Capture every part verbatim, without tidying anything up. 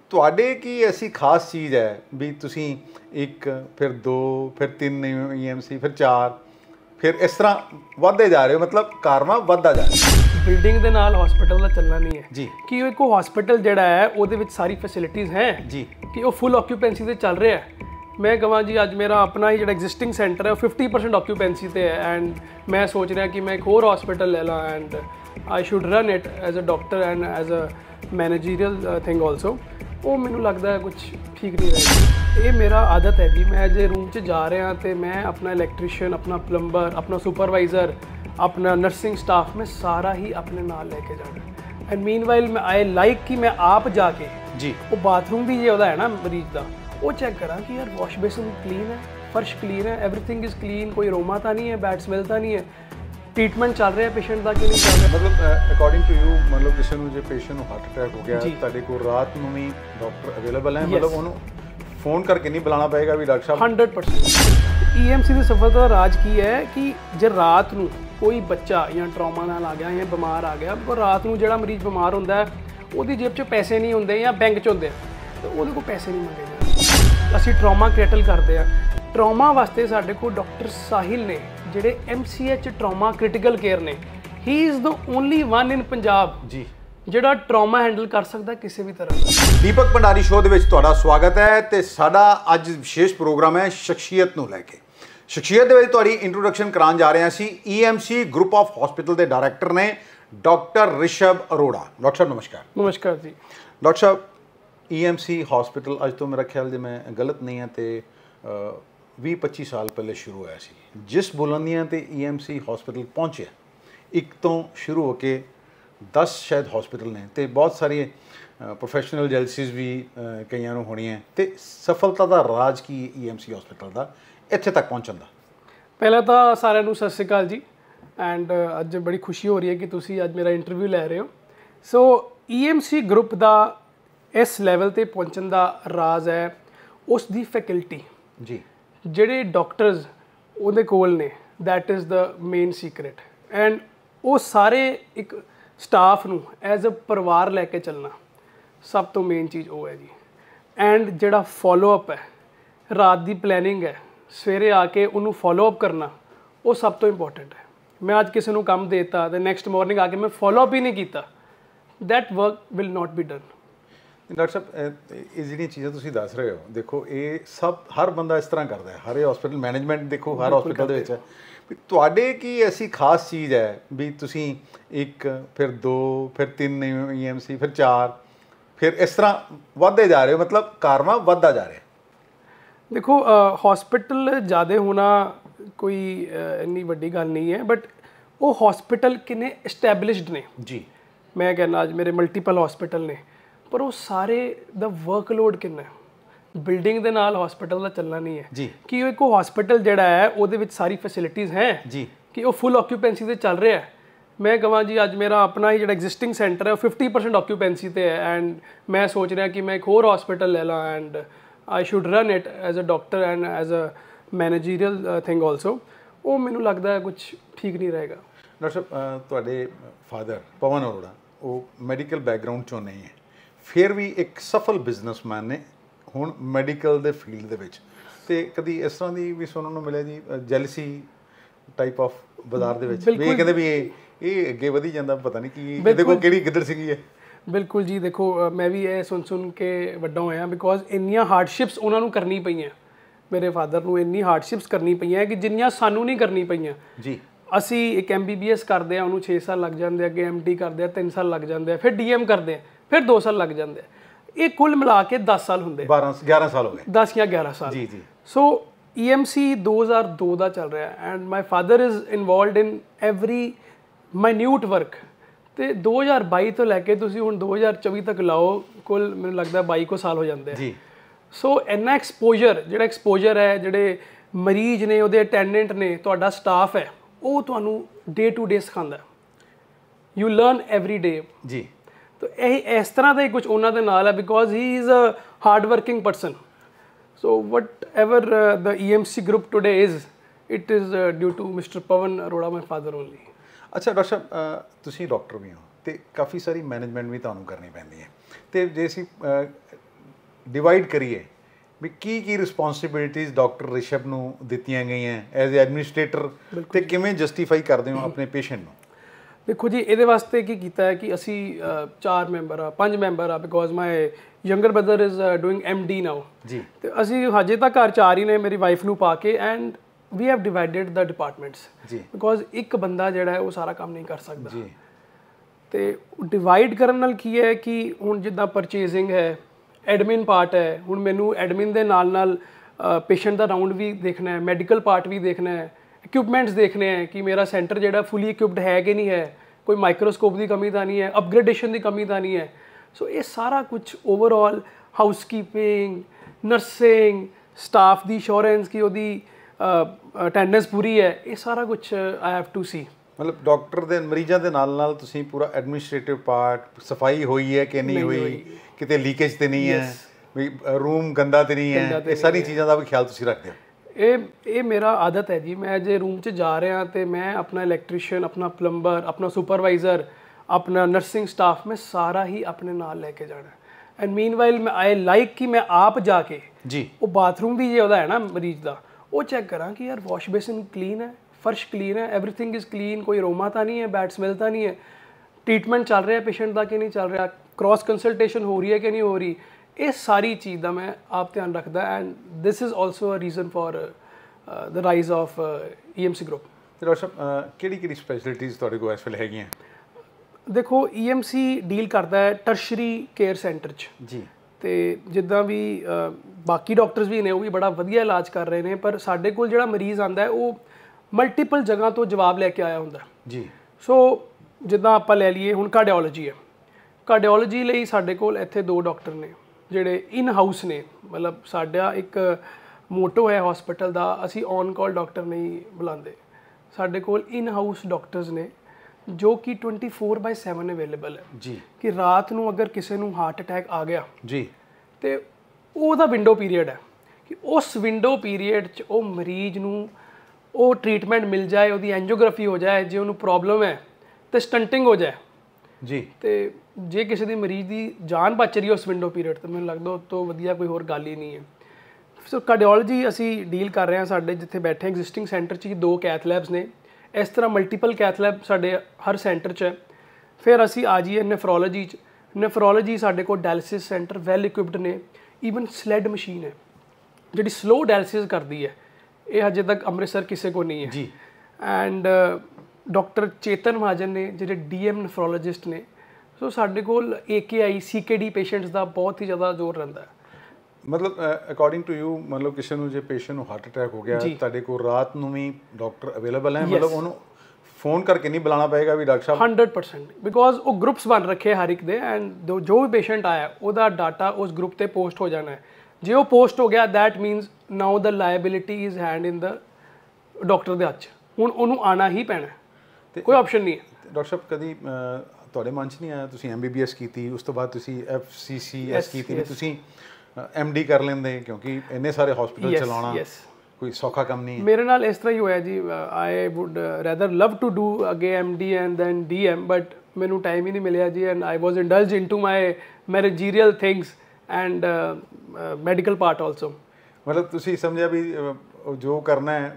ਤੁਹਾਡੇ ਕੀ ਐਸੀ ਖਾਸ ਚੀਜ਼ ਹੈ ਵੀ ਤੁਸੀਂ ਇੱਕ ਫਿਰ ਦੋ ਫਿਰ ਤਿੰਨ ਈ ਐਮ ਸੀ ਫਿਰ ਚਾਰ ਫਿਰ ਇਸ ਤਰ੍ਹਾਂ ਵੱਧਦੇ ਜਾ ਰਹੇ ਹੋ, ਮਤਲਬ ਕਾਰਵਾਂ ਵੱਧਦਾ ਜਾ ਰਿਹਾ। ਬਿਲਡਿੰਗ ਦੇ ਨਾਲ ਹਸਪੀਟਲ ਦਾ ਚੱਲਣਾ ਨਹੀਂ ਹੈ ਜੀ ਕਿ ਉਹ ਇੱਕ ਹਸਪੀਟਲ ਜਿਹੜਾ ਹੈ ਉਹਦੇ ਵਿੱਚ ਸਾਰੀ ਫੈਸਿਲਿਟੀਜ਼ ਹੈ ਜੀ ਕਿ ਉਹ ਫੁੱਲ ਆਕਿਊਪੈਂਸੀ ਤੇ ਚੱਲ ਰਿਹਾ ਹੈ। ਮੈਂ ਕਹਾਂ ਜੀ ਅੱਜ ਮੇਰਾ ਆਪਣਾ ਹੀ ਜਿਹੜਾ ਐਗਜ਼ਿਸਟਿੰਗ ਸੈਂਟਰ ਹੈ ਉਹ ਫਿਫਟੀ ਪਰਸੈਂਟ ਆਕਿਊਪੈਂਸੀ ਤੇ ਹੈ ਐਂਡ ਮੈਂ ਸੋਚ ਰਿਹਾ ਕਿ ਮੈਂ ਇੱਕ ਹੋਰ ਹਸਪੀਟਲ ਲੈ ਲਾਂ and I should run it as a doctor and as a managerial thing also. ਉਹ ਮੈਨੂੰ ਲੱਗਦਾ ਹੈ ਕੁਝ ਠੀਕ ਨਹੀਂ ਰਹੇਗਾ। ਇਹ ਮੇਰਾ ਆਦਤ ਹੈ ਜੀ, ਮੈਂ ਜੇ ਰੂਮ 'ਚ ਜਾ ਰਿਹਾ ਤੇ ਮੈਂ ਆਪਣਾ ਇਲੈਕਟ੍ਰੀਸ਼ੀਅਨ, ਆਪਣਾ ਪਲੰਬਰ, ਆਪਣਾ ਸੁਪਰਵਾਈਜ਼ਰ, ਆਪਣਾ ਨਰਸਿੰਗ ਸਟਾਫ ਮੈਂ ਸਾਰਾ ਹੀ ਆਪਣੇ ਨਾਲ ਲੈ ਕੇ ਜਾਣਾ। ਐਂਡ ਮੀਨਵਾਈਲ ਮੈਂ ਆਈ ਲਾਈਕ ਕਿ ਮੈਂ ਆਪ ਜਾ ਕੇ ਜੀ ਉਹ ਬਾਥਰੂਮ ਵੀ ਜੇ ਉਹਦਾ ਹੈ ਨਾ ਮਰੀਜ਼ ਦਾ ਉਹ ਚੈੱਕ ਕਰਾਂ ਕਿ ਯਾਰ ਵਾਸ਼ ਬੇਸਿਨ ਕਲੀਨ ਹੈ, ਫਰਸ਼ ਕਲੀਨ ਹੈ, ਐਵਰੀਥਿੰਗ ਇਜ਼ ਕਲੀਨ, ਕੋਈ ਅਰੋਮਾ ਤਾਂ ਨਹੀਂ ਹੈ, ਬੈਡ ਸਮੈਲ ਤਾਂ ਨਹੀਂ ਹੈ, ਟ੍ਰੀਟਮੈਂਟ ਚੱਲ ਰਿਹਾ ਪੇਸ਼ੈਂਟ ਦਾ ਕਿ ਨਹੀਂ ਚੱਲ ਰਿਹਾ। ਮਤਲਬ ਅਕੋਰਡਿੰਗ ਟੂ ਯੂ ਮਤਲਬ ਕਿਸੇ ਨੂੰ ਜੇ ਪੇਸ਼ੈਂਟ ਨੂੰ ਹਾਰਟ ਅਟੈਕ ਹੋ ਗਿਆ ਤੁਹਾਡੇ ਕੋਲ ਰਾਤ ਨੂੰ ਵੀ ਡਾਕਟਰ ਅਵੇਲੇਬਲ ਹੈ, ਮਤਲਬ ਉਹਨੂੰ ਫੋਨ ਕਰਕੇ ਨਹੀਂ ਬੁਲਾਉਣਾ ਪਏਗਾ ਵੀ doctor sahib. Hundred percent E M C ਦੀ ਸਫਲਤਾ ਦਾ ਰਾਜ ਕੀ ਹੈ ਕਿ ਜੇ ਰਾਤ ਨੂੰ ਕੋਈ ਬੱਚਾ ਜਾਂ ਟਰਾਮਾ ਨਾਲ ਆ ਗਿਆ ਜਾਂ ਬਿਮਾਰ ਆ ਗਿਆ, ਪਰ ਰਾਤ ਨੂੰ ਜਿਹੜਾ ਮਰੀਜ਼ ਬਿਮਾਰ ਹੁੰਦਾ ਹੈ ਉਹਦੀ ਜੇਬ 'ਚ ਪੈਸੇ ਨਹੀਂ ਹੁੰਦੇ ਜਾਂ ਬੈਂਕ 'ਚ ਹੁੰਦੇ ਤੇ ਉਹਦੇ ਕੋਲ ਪੈਸੇ ਨਹੀਂ ਮੰਗੇ ਜਾਂਦੇ। ਅਸੀਂ ਟਰਾਮਾ ਕੈਟਲ ਕਰਦੇ ਆ। ਟਰਾਮਾ ਵਾਸਤੇ ਸਾਡੇ ਕੋਲ ਡਾਕਟਰ ਸਾਹਿਲ ਨੇ ਜਿਹੜੇ M C H trauma critical care ਨੇ। He is the only one in Punjab ਜੀ ਜਿਹੜਾ ਟਰਾਮਾ ਹੈਂਡਲ ਕਰ ਸਕਦਾ ਕਿਸੇ ਵੀ ਤਰ੍ਹਾਂ ਦਾ। ਦੀਪਕ ਭੰਡਾਰੀ ਸ਼ੋਅ ਦੇ ਵਿੱਚ ਤੁਹਾਡਾ ਸਵਾਗਤ ਹੈ ਤੇ ਸਾਡਾ ਅੱਜ ਵਿਸ਼ੇਸ਼ ਪ੍ਰੋਗਰਾਮ ਹੈ ਸ਼ਖਸੀਅਤ ਨੂੰ ਲੈ ਕੇ। ਸ਼ਖਸੀਅਤ ਦੇ ਵਿੱਚ ਤੁਹਾਡੀ ਇੰਟਰੋਡਕਸ਼ਨ ਕਰਾਉਣ ਜਾ ਰਹੇ ਹਾਂ ਅਸੀਂ। E M C group of hospital ਦੇ ਡਾਇਰੈਕਟਰ ਨੇ ਡਾਕਟਰ ਰਿਸ਼ਭ ਅਰੋੜਾ। ਡਾਕਟਰ ਸਾਹਿਬ ਨਮਸਕਾਰ। ਨਮਸਕਾਰ ਜੀ। Doctor sahib E M C hospital ਅੱਜ ਤੋਂ ਮੇਰਾ ਖਿਆਲ ਜੇ ਮੈਂ ਗਲਤ ਨਹੀਂ ਹਾਂ ਤੇ ਵੀਹ ਪੱਚੀ ਸਾਲ ਪਹਿਲੇ ਸ਼ੁਰੂ ਹੋਇਆ ਸੀ। ਜਿਸ ਬੁਲੰਦੀਆਂ ਤੇ ਈ ਐਮ ਸੀ ਹਸਪੀਟਲ ਪਹੁੰਚਿਆ ਇੱਕ ਤੋਂ ਸ਼ੁਰੂ ਹੋ ਕੇ ਦਸ ਸ਼ਾਇਦ ਹਸਪੀਟਲ ਨੇ ਤੇ ਬਹੁਤ ਸਾਰੀਆਂ ਪ੍ਰੋਫੈਸ਼ਨਲ ਜੈਲਸੀਜ਼ ਵੀ ਕਈਆਂ ਨੂੰ ਹੋਣੀਆਂ ਤੇ ਸਫਲਤਾ ਦਾ ਰਾਜ ਕੀ ਈ ਐਮ ਸੀ ਹਸਪੀਟਲ ਦਾ ਇੱਥੇ ਤੱਕ ਪਹੁੰਚਣ ਦਾ? ਪਹਿਲਾਂ ਤਾਂ ਸਾਰਿਆਂ ਨੂੰ ਸਤਿ ਸ਼੍ਰੀ ਅਕਾਲ ਜੀ ਐਂਡ ਅੱਜ ਬੜੀ ਖੁਸ਼ੀ ਹੋ ਰਹੀ ਹੈ ਕਿ ਤੁਸੀਂ ਅੱਜ ਮੇਰਾ ਇੰਟਰਵਿਊ ਲੈ ਰਹੇ ਹੋ। ਸੋ ਈ ਐਮ ਸੀ ਗਰੁੱਪ ਦਾ ਇਸ ਲੈਵਲ ਤੇ ਪਹੁੰਚਣ ਦਾ ਰਾਜ਼ ਹੈ ਉਸ ਦੀ ਫੈਕਲਟੀ ਜੀ, ਜਿਹੜੇ ਡਾਕਟਰਸ ਉਹਦੇ ਕੋਲ ਨੇ, that is the main secret. And ਉਹ ਸਾਰੇ ਇੱਕ ਸਟਾਫ ਨੂੰ ਐਜ਼ ਅ ਪਰਿਵਾਰ ਲੈ ਕੇ ਚੱਲਣਾ ਸਭ ਤੋਂ ਮੇਨ ਚੀਜ਼ ਉਹ ਹੈ ਜੀ। ਐਂਡ ਜਿਹੜਾ ਫੋਲੋਅਪ ਹੈ, ਰਾਤ ਦੀ ਪਲੈਨਿੰਗ ਹੈ, ਸਵੇਰੇ ਆ ਕੇ ਉਹਨੂੰ ਫੋਲੋਅਪ ਕਰਨਾ, ਉਹ ਸਭ ਤੋਂ ਇੰਪੋਰਟੈਂਟ ਹੈ। ਮੈਂ ਅੱਜ ਕਿਸੇ ਨੂੰ ਕੰਮ ਦੇ ਦਿੱਤਾ ਤੇ ਨੈਕਸਟ ਮਾਰਨਿੰਗ ਆ ਕੇ ਮੈਂ ਫੋਲੋਅਪ ਹੀ ਨਹੀਂ ਕੀਤਾ, that work will not be done. Doctor sahib ਇਹ ਜਿਹੜੀਆਂ ਚੀਜ਼ਾਂ ਤੁਸੀਂ ਦੱਸ ਰਹੇ ਹੋ, ਦੇਖੋ ਇਹ ਸਭ ਹਰ ਬੰਦਾ ਇਸ ਤਰ੍ਹਾਂ ਕਰਦਾ ਹੈ, ਹਰ ਹਸਪੀਟਲ ਮੈਨੇਜਮੈਂਟ ਦੇਖੋ ਹਰ ਹਸਪੀਟਲ ਦੇ ਵਿੱਚ ਹੈ। ਵੀ ਤੁਹਾਡੇ ਕੀ ਐਸੀ ਖਾਸ ਚੀਜ਼ ਹੈ ਵੀ ਤੁਸੀਂ ਇੱਕ ਫਿਰ ਦੋ ਫਿਰ ਤਿੰਨ ਈ ਐਮ ਸੀ ਫਿਰ ਚਾਰ ਫਿਰ ਇਸ ਤਰ੍ਹਾਂ ਵੱਧਦੇ ਜਾ ਰਹੇ ਹੋ, ਮਤਲਬ ਕਾਰਵਾਂ ਵੱਧਦਾ ਜਾ ਰਿਹਾ? ਦੇਖੋ ਹਸਪੀਟਲ ਜ਼ਿਆਦਾ ਹੋਣਾ ਕੋਈ ਇੰਨੀ ਵੱਡੀ ਗੱਲ ਨਹੀਂ ਹੈ, ਬਟ ਉਹ ਹਸਪੀਟਲ ਕਿੰਨੇ ਐਸਟੈਬਲਿਸ਼ਡ ਨੇ। ਜੀ, ਮੈਂ ਕਹਿੰਦਾ ਅੱਜ ਮੇਰੇ ਮਲਟੀਪਲ ਹਸਪੀਟਲ ਨੇ, ਪਰ ਉਹ ਸਾਰੇ ਦਾ ਵਰਕਲੋਡ ਕਿੰਨਾ ਹੈ। ਬਿਲਡਿੰਗ ਦੇ ਨਾਲ ਹਸਪੀਟਲ ਦਾ ਚੱਲਣਾ ਨਹੀਂ ਹੈ ਜੀ ਕਿ ਉਹ ਇੱਕ ਹਸਪੀਟਲ ਜਿਹੜਾ ਹੈ ਉਹਦੇ ਵਿੱਚ ਸਾਰੀ ਫੈਸਿਲਿਟੀਜ਼ ਹੈ ਜੀ ਕਿ ਉਹ ਫੁੱਲ ਆਕਿਊਪੈਂਸੀ ਤੇ ਚੱਲ ਰਿਹਾ ਹੈ। ਮੈਂ ਕਹਾਂ ਜੀ ਅੱਜ ਮੇਰਾ ਆਪਣਾ ਹੀ ਜਿਹੜਾ ਐਗਜ਼ਿਸਟਿੰਗ ਸੈਂਟਰ ਹੈ ਉਹ ਫਿਫਟੀ ਪਰਸੈਂਟ ਆਕਿਊਪੈਂਸੀ ਤੇ ਹੈ ਐਂਡ ਮੈਂ ਸੋਚ ਰਿਹਾ ਕਿ ਮੈਂ ਇੱਕ ਹੋਰ ਹਸਪੀਟਲ ਲੈ ਲਾਂ and I should run it as a doctor and as a managerial thing also. ਉਹ ਮੈਨੂੰ ਲੱਗਦਾ ਹੈ ਕੁਝ ਠੀਕ ਨਹੀਂ ਰਹੇਗਾ। ਡਾਕਟਰ ਸਾਹਿਬ ਤੁਹਾਡੇ ਫਾਦਰ ਪਵਨ ਅਰੋੜਾ ਉਹ ਮੈਡੀਕਲ ਬੈਕਗਰਾਊਂਡ 'ਚੋਂ ਨਹੀਂ ਹੈ, ਫਿਰ ਵੀ ਇੱਕ ਸਫਲ ਬਿਜ਼ਨਸਮੈਨ ਨੇ ਹੁਣ ਮੈਡੀਕਲ ਦੇ ਫੀਲਡ ਦੇ ਵਿੱਚ। ਤੇ ਕਦੀ ਇਸ ਤਰ੍ਹਾਂ ਦੀ ਵੀ ਸੁਣਨ ਨੂੰ ਮਿਲਿਆ ਜੀ ਜੈਲਸੀ ਟਾਈਪ ਆਫ ਬਾਜ਼ਾਰ ਦੇ ਵਿੱਚ ਵੀ ਇਹ ਕਹਿੰਦੇ ਵੀ ਇਹ ਇਹ ਅੱਗੇ ਵਧੀ ਜਾਂਦਾ, ਪਤਾ ਨਹੀਂ ਕੀ ਇਹਦੇ ਕੋਲ ਕਿਹੜੀ ਗਿੱਦੜ ਸੀਗੀ ਹੈ? ਬਿਲਕੁਲ ਜੀ, ਦੇਖੋ ਮੈਂ ਵੀ ਇਹ ਸੁਣ ਸੁਣ ਕੇ ਵੱਡਾ ਹੋਇਆ ਬਿਕੋਜ਼ ਇੰਨੀਆਂ ਹਾਰਡਸ਼ਿਪਸ ਉਹਨਾਂ ਨੂੰ ਕਰਨੀ ਪਈਆਂ, ਮੇਰੇ ਫਾਦਰ ਨੂੰ ਇੰਨੀ ਹਾਰਡਸ਼ਿਪਸ ਕਰਨੀ ਪਈਆਂ ਕਿ ਜਿੰਨੀਆਂ ਸਾਨੂੰ ਨਹੀਂ ਕਰਨੀ ਪਈਆਂ। ਜੀ, ਅਸੀਂ ਇੱਕ ਐਮ ਬੀ ਬੀ ਐਸ ਕਰਦੇ ਆ, ਉਹਨੂੰ ਛੇ ਸਾਲ ਲੱਗ ਜਾਂਦੇ, ਅੱਗੇ ਐਮ ਡੀ ਕਰਦੇ ਆ ਤਿੰਨ ਸਾਲ ਲੱਗ ਜਾਂਦੇ ਆ, ਫਿਰ ਡੀ ਐਮ ਕਰਦੇ ਆ ਫਿਰ ਦੋ ਸਾਲ ਲੱਗ ਜਾਂਦੇ ਆ। ਇਹ ਕੁੱਲ ਮਿਲਾ ਕੇ ਦਸ ਸਾਲ ਹੁੰਦੇ, ਬਾਰਾਂ ਗਿਆਰਾਂ ਸਾਲ ਹੋ ਗਏ, ਦਸ ਜਾਂ ਗਿਆਰਾਂ ਸਾਲ। ਜੀ ਜੀ। ਸੋ ਈ ਐਮ ਸੀ ਦੋ ਹਜ਼ਾਰ ਦੋ ਦਾ ਚੱਲ ਰਿਹਾ and my father is involved in every minute work. ਤੇ ਦੋ ਹਜ਼ਾਰ ਬਾਈ ਤੋਂ ਲੈ ਕੇ ਤੁਸੀਂ ਹੁਣ ਦੋ ਹਜ਼ਾਰ ਚੌਵੀ ਤੱਕ ਲਾਓ, ਕੁੱਲ ਮੈਨੂੰ ਲੱਗਦਾ ਬਾਈ ਕੁ ਸਾਲ ਹੋ ਜਾਂਦੇ ਆ ਜੀ। ਸੋ ਇੰਨਾ ਐਕਸਪੋਜਰ, ਜਿਹੜਾ ਐਕਸਪੋਜਰ ਹੈ, ਜਿਹੜੇ ਮਰੀਜ਼ ਨੇ, ਉਹਦੇ ਅਟੈਂਡੈਂਟ ਨੇ, ਤੁਹਾਡਾ ਸਟਾਫ ਹੈ, ਉਹ ਤੁਹਾਨੂੰ ਡੇ ਟੂ ਡੇ ਸਿਖਾਉਂਦਾ। ਯੂ ਲਰਨ ਐਵਰੀ ਡੇ ਜੀ। ਤਾਂ ਇਹ ਇਸ ਤਰ੍ਹਾਂ ਦਾ ਹੀ ਕੁਝ ਉਹਨਾਂ ਦੇ ਨਾਲ ਹੈ because he is a hard working person. So what ever the E M C group today is, it is due to mister Pawan Arora, my father only. ਅੱਛਾ ਡਾਕਟਰ ਸਾਹਿਬ ਤੁਸੀਂ ਡਾਕਟਰ ਵੀ ਹੋ ਤੇ ਕਾਫੀ ਸਾਰੀ ਮੈਨੇਜਮੈਂਟ ਵੀ ਤੁਹਾਨੂੰ ਕਰਨੀ ਪੈਂਦੀ ਹੈ ਤੇ ਜੇ ਅਸੀਂ ਡਿਵਾਈਡ ਕਰੀਏ ਵੀ ਕੀ ਕੀ ਰਿਸਪੌਂਸਿਬਿਲਿਟੀਜ਼ ਡਾਕਟਰ ਰਿਸ਼ਭ ਨੂੰ ਦਿੱਤੀਆਂ ਗਈਆਂ ਐਜ਼ ਏ ਐਡਮਿਨਿਸਟ੍ਰੇਟਰ, ਤੇ ਕਿਵੇਂ ਜਸਟੀਫਾਈ ਕਰਦੇ ਹੋ ਆਪਣੇ ਪੇਸ਼ੈਂਟ ਨੂੰ? ਦੇਖੋ ਜੀ, ਇਹਦੇ ਵਾਸਤੇ ਕੀ ਕੀਤਾ ਹੈ ਕਿ ਅਸੀਂ ਚਾਰ ਮੈਂਬਰ ਆ, ਪੰਜ ਮੈਂਬਰ ਆ, because my younger brother is doing M D now ਜੀ। ਤੇ ਅਸੀਂ ਹਜੇ ਤੱਕ ਘਰ ਚਾਰ ਹੀ ਨੇ ਮੇਰੀ ਵਾਈਫ ਨੂੰ ਪਾ ਕੇ, and we have divided the departments ਜੀ, ਬਿਕੋਜ਼ ਇੱਕ ਬੰਦਾ ਜਿਹੜਾ ਹੈ ਉਹ ਸਾਰਾ ਕੰਮ ਨਹੀਂ ਕਰ ਸਕਦਾ ਜੀ। ਤੇ ਡਿਵਾਈਡ ਕਰਨ ਨਾਲ ਕੀ ਹੈ ਕਿ ਹੁਣ ਜਿੱਦਾਂ ਪਰਚੇਜ਼ਿੰਗ ਹੈ, ਐਡਮਿਨ ਪਾਰਟ ਹੈ, ਹੁਣ ਮੈਨੂੰ ਐਡਮਿਨ ਦੇ ਨਾਲ ਨਾਲ ਪੇਸ਼ੈਂਟ ਦਾ ਰਾਊਂਡ ਵੀ ਦੇਖਣਾ ਹੈ, ਮੈਡੀਕਲ ਪਾਰਟ ਵੀ ਦੇਖਣਾ ਹੈ, ਇਕਵਿਪਮੈਂਟਸ ਦੇਖਣੇ ਹੈ ਕਿ ਮੇਰਾ ਸੈਂਟਰ ਜਿਹੜਾ ਫੁੱਲੀ ਇਕਵਿਪਡ ਹੈ ਕਿ ਨਹੀਂ ਹੈ, ਕੋਈ ਮਾਈਕਰੋਸਕੋਪ ਦੀ ਕਮੀ ਤਾਂ ਨਹੀਂ ਹੈ, ਅਪਗ੍ਰੇਡੇਸ਼ਨ ਦੀ ਕਮੀ ਤਾਂ ਨਹੀਂ ਹੈ। ਸੋ ਇਹ ਸਾਰਾ ਕੁਝ ਓਵਰਆਲ ਹਾਊਸਕੀਪਿੰਗ, ਨਰਸਿੰਗ, ਸਟਾਫ ਦੀ ਇੰਸ਼ੋਰੈਂਸ ਕਿ ਉਹਦੀ ਅਟੈਂਡੈਂਸ ਪੂਰੀ ਹੈ, ਇਹ ਸਾਰਾ ਕੁਝ ਆਈ ਹੈਵ ਟੂ ਸੀ। ਮਤਲਬ ਡਾਕਟਰ ਦੇ ਮਰੀਜ਼ਾਂ ਦੇ ਨਾਲ ਨਾਲ ਤੁਸੀਂ ਪੂਰਾ ਐਡਮਿਨਿਸਟ੍ਰੇਟਿਵ ਪਾਰਟ, ਸਫਾਈ ਹੋਈ ਹੈ ਕਿ ਨਹੀਂ ਹੋਈ, ਕਿਤੇ ਲੀਕੇਜ ਤੇ ਨਹੀਂ ਹੈ, ਵੀ ਰੂਮ ਗੰਦਾ ਤੇ ਨਹੀਂ ਹੈ, ਇਹ ਸਾਰੀ ਚੀਜ਼ਾਂ ਦਾ ਵੀ ਖਿਆਲ ਤੁਸੀਂ ਰੱਖਦੇ ਹੋ? ਇਹ ਇਹ ਮੇਰਾ ਆਦਤ ਹੈ ਜੀ। ਮੈਂ ਜੇ ਰੂਮ 'ਚ ਜਾ ਰਿਹਾ ਤੇ ਮੈਂ ਆਪਣਾ ਇਲੈਕਟ੍ਰੀਸ਼ੀਅਨ, ਆਪਣਾ ਪਲੰਬਰ, ਆਪਣਾ ਸੁਪਰਵਾਈਜ਼ਰ, ਆਪਣਾ ਨਰਸਿੰਗ ਸਟਾਫ, ਮੈਂ ਸਾਰਾ ਹੀ ਆਪਣੇ ਨਾਲ ਲੈ ਕੇ ਜਾਣਾ। ਐਂਡ ਮੀਨਵਾਈਲ ਮੈਂ ਆਈ ਲਾਈਕ ਕਿ ਮੈਂ ਆਪ ਜਾ ਕੇ ਜੀ ਉਹ ਬਾਥਰੂਮ ਵੀ ਜੇ ਉਹਦਾ ਹੈ ਨਾ ਮਰੀਜ਼ ਦਾ, ਉਹ ਚੈੱਕ ਕਰਾਂ ਕਿ ਯਾਰ ਵਾਸ਼ ਬੇਸਿਨ ਕਲੀਨ ਹੈ, ਫਰਸ਼ ਕਲੀਨ ਹੈ, ਐਵਰੀਥਿੰਗ ਇਜ਼ ਕਲੀਨ, ਕੋਈ ਅਰੋਮਾ ਤਾਂ ਨਹੀਂ ਹੈ, ਬੈਡ ਸਮੈਲ ਤਾਂ ਨਹੀਂ ਹੈ, ਟ੍ਰੀਟਮੈਂਟ ਚੱਲ ਰਿਹਾ ਪੇਸ਼ੈਂਟ ਦਾ ਕਿ ਨਹੀਂ ਚੱਲ ਰਿਹਾ, ਕ੍ਰਾਸ ਕੰਸਲਟੇਸ਼ਨ ਹੋ ਰਹੀ ਹੈ ਕਿ ਨਹੀਂ ਹੋ ਰਹੀ, ਇਹ ਸਾਰੀ ਚੀਜ਼ ਦਾ ਮੈਂ ਆਪ ਧਿਆਨ ਰੱਖਦਾ। And this is also a reason for the rise of E M C group. Doctor sahib, ਕਿਹੜੀ ਕਿਹੜੀ ਸਪੈਸ਼ਲਿਟੀਜ਼ ਤੁਹਾਡੇ ਕੋਲ ਇਸ ਵੇਲੇ ਹੈਗੀਆਂ? ਦੇਖੋ, ਈ ਐਮ ਸੀ ਡੀਲ ਕਰਦਾ ਹੈ ਟਰਸ਼ਰੀ ਕੇਅਰ ਸੈਂਟਰ 'ਚ ਜੀ, ਤੇ ਜਿੱਦਾਂ ਵੀ ਬਾਕੀ ਡਾਕਟਰਸ ਵੀ ਨੇ ਉਹ ਵੀ ਬੜਾ ਵਧੀਆ ਇਲਾਜ ਕਰ ਰਹੇ ਨੇ, ਪਰ ਸਾਡੇ ਕੋਲ ਜਿਹੜਾ ਮਰੀਜ਼ ਆਉਂਦਾ ਹੈ ਉਹ ਮਲਟੀਪਲ ਜਗ੍ਹਾ ਤੋਂ ਜਵਾਬ ਲੈ ਕੇ ਆਇਆ ਹੁੰਦਾ ਜੀ। ਸੋ ਜਿੱਦਾਂ ਆਪਾਂ ਲੈ ਲਈਏ ਹੁਣ ਕਾਰਡੀਓਲੋਜੀ ਹੈ, ਕਾਰਡੀਓਲੋਜੀ ਲਈ ਸਾਡੇ ਕੋਲ ਇੱਥੇ ਦੋ ਡਾਕਟਰ ਨੇ ਜਿਹੜੇ ਇਨ ਹਾਊਸ ਨੇ। ਮਤਲਬ ਸਾਡਾ ਇੱਕ ਮੋਟੋ ਹੈ ਹਸਪੀਟਲ ਦਾ, ਅਸੀਂ ਔਨ ਕਾਲ ਡਾਕਟਰ ਨਹੀਂ ਬੁਲਾਉਂਦੇ, ਸਾਡੇ ਕੋਲ ਇਨ ਹਾਊਸ ਡਾਕਟਰਸ ਨੇ ਜੋ ਕਿ twenty four by seven available ਹੈ ਜੀ। ਕਿ ਰਾਤ ਨੂੰ ਅਗਰ ਕਿਸੇ ਨੂੰ ਹਾਰਟ ਅਟੈਕ ਆ ਗਿਆ ਜੀ ਤੇ ਉਹਦਾ ਵਿੰਡੋ ਪੀਰੀਅਡ ਹੈ ਕਿ ਉਸ ਵਿੰਡੋ ਪੀਰੀਅਡ 'ਚ ਉਹ ਮਰੀਜ਼ ਨੂੰ ਉਹ ਟ੍ਰੀਟਮੈਂਟ ਮਿਲ ਜਾਏ, ਉਹਦੀ ਐਂਜੀਓਗ੍ਰਾਫੀ ਹੋ ਜਾਏ, ਜੇ ਉਹਨੂੰ ਪ੍ਰੋਬਲਮ ਹੈ ਤੇ ਸਟੰਟਿੰਗ ਹੋ ਜਾਏ ਜੀ। ਤੇ ਜੇ ਕਿਸੇ ਦੀ ਮਰੀਜ਼ ਦੀ ਜਾਨ ਬਚ ਰਹੀ ਹੈ ਉਸ ਵਿੰਡੋ ਪੀਰੀਅਡ ਤੇ ਮੈਨੂੰ ਲੱਗਦਾ ਉਸ ਤੋਂ ਵਧੀਆ ਕੋਈ ਹੋਰ ਗੱਲ ਹੀ ਨਹੀਂ ਹੈ। ਸੋ ਕਾਰਡੀਓਲੋਜੀ ਅਸੀਂ ਡੀਲ ਕਰ ਰਹੇ ਹਾਂ, ਸਾਡੇ ਜਿੱਥੇ ਬੈਠੇ ਐਗਜ਼ਿਸਟਿੰਗ ਸੈਂਟਰ 'ਚ ਦੋ ਕੈਥ ਲੈਬਸ ਨੇ, ਇਸ ਤਰ੍ਹਾਂ ਮਲਟੀਪਲ ਕੈਥ ਲੈਬ ਸਾਡੇ ਹਰ ਸੈਂਟਰ 'ਚ ਹੈ। ਫਿਰ ਅਸੀਂ ਆ ਜਾਈਏ ਨੈਫਰੋਲੋਜੀ 'ਚ, ਨੈਫਰੋਲੋਜੀ ਸਾਡੇ ਕੋਲ ਡਾਇਲਿਸਿਸ ਸੈਂਟਰ ਵੈਲ ਇਕਵਿਪਡ ਨੇ, ਈਵਨ ਸਲੈਡ ਮਸ਼ੀਨ ਹੈ ਜਿਹੜੀ ਸਲੋ ਡਾਇਲਿਸਿਸ ਕਰਦੀ ਹੈ, ਇਹ ਹਜੇ ਤੱਕ ਅੰਮ੍ਰਿਤਸਰ ਕਿਸੇ ਕੋਲ ਨਹੀਂ ਹੈ ਜੀ। ਐਂਡ ਡਾਕਟਰ ਚੇਤਨ ਮਹਾਜਨ ਨੇ ਜਿਹੜੇ ਡੀ ਐਮ ਨੈਫਰੋਲੋਜਿਸਟ ਨੇ। ਸੋ ਸਾਡੇ ਕੋਲ ਏ ਕੇ ਆਈ ਸੀ ਕੇ ਡੀ ਪੇਸ਼ੈਂਟਸ ਦਾ ਬਹੁਤ ਹੀ ਜ਼ਿਆਦਾ ਜ਼ੋਰ ਰਹਿੰਦਾ ਹੈ। ਮਤਲਬ ਅਕੋਰਡਿੰਗ ਟੂ ਯੂ, ਮਤਲਬ ਕਿਸੇ ਨੂੰ ਜੇ ਪੇਸ਼ੈਂਟ ਨੂੰ ਹਾਰਟ ਅਟੈਕ ਹੋ ਗਿਆ, ਤੁਹਾਡੇ ਕੋਲ ਰਾਤ ਨੂੰ ਵੀ ਡਾਕਟਰ ਅਵੇਲੇਬਲ ਹੈ? ਮਤਲਬ ਉਹਨੂੰ ਫੋਨ ਕਰਕੇ ਨਹੀਂ ਬੁਲਾਉਣਾ ਪਏਗਾ ਵੀ doctor sahib? Hundred percent, because ਉਹ ਗਰੁੱਪਸ ਬਣ ਰੱਖੇ ਹਰ ਇੱਕ ਦੇ, ਐਂਡ ਜੋ ਵੀ ਪੇਸ਼ੈਂਟ ਆਇਆ ਉਹਦਾ ਡਾਟਾ ਉਸ ਗਰੁੱਪ ਤੇ ਪੋਸਟ ਹੋ ਜਾਣਾ ਹੈ। ਜੇ ਉਹ ਪੋਸਟ ਹੋ ਗਿਆ that means now the liability is hand in the doctor ਦੇ ਹੱਥ 'ਚ, ਹੁਣ ਉਹਨੂੰ ਆਉਣਾ ਹੀ ਪੈਣਾ, ਕੋਈ ਆਪਸ਼ਨ ਨਹੀਂ ਹੈ। ਡਾਕਟਰ ਸਾਹਿਬ, ਕਦੀ ਤੁਹਾਡੇ ਮਨ 'ਚ ਨਹੀਂ ਆਇਆ, ਤੁਸੀਂ ਐਮ ਬੀ ਬੀ ਐਸ ਕੀਤੀ, ਉਸ ਤੋਂ ਬਾਅਦ ਤੁਸੀਂ ਐਫ ਸੀ ਸੀ ਐਸ ਕੀਤੀ, ਤੁਸੀਂ ਐਮ ਡੀ ਕਰ ਲੈਂਦੇ, ਕਿਉਂਕਿ ਇੰਨੇ ਸਾਰੇ ਹਸਪੀਟਲ ਚਲਾਉਣਾ ਕੋਈ ਸੌਖਾ ਕੰਮ ਨਹੀਂ ਹੈ। ਮੇਰੇ ਨਾਲ ਇਸ ਤਰ੍ਹਾਂ ਹੀ ਹੋਇਆ ਜੀ, I would rather love to do ਅਗੇ M D and then D M, but ਮੈਨੂੰ ਟਾਈਮ ਹੀ ਨਹੀਂ ਮਿਲਿਆ ਜੀ, and I was indulge into my managerial things and medical part also. ਮਤਲਬ ਤੁਸੀਂ ਸਮਝਿਆ ਵੀ ਜੋ ਕਰਨਾ ਹੈ